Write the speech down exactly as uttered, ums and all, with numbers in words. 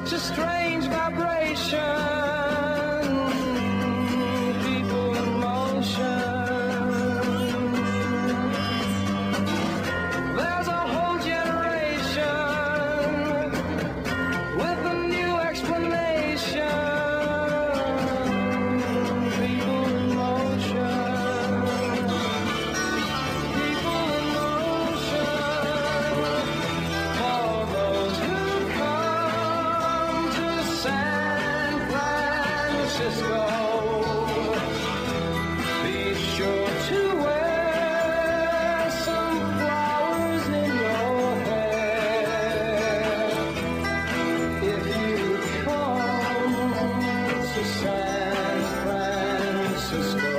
such a strange vibration. People in motion. There's a whole generation with a new explanation. People in motion. People in motion. For those who come to San Francisco, be sure to wear some flowers in your hair. If you come to San Francisco.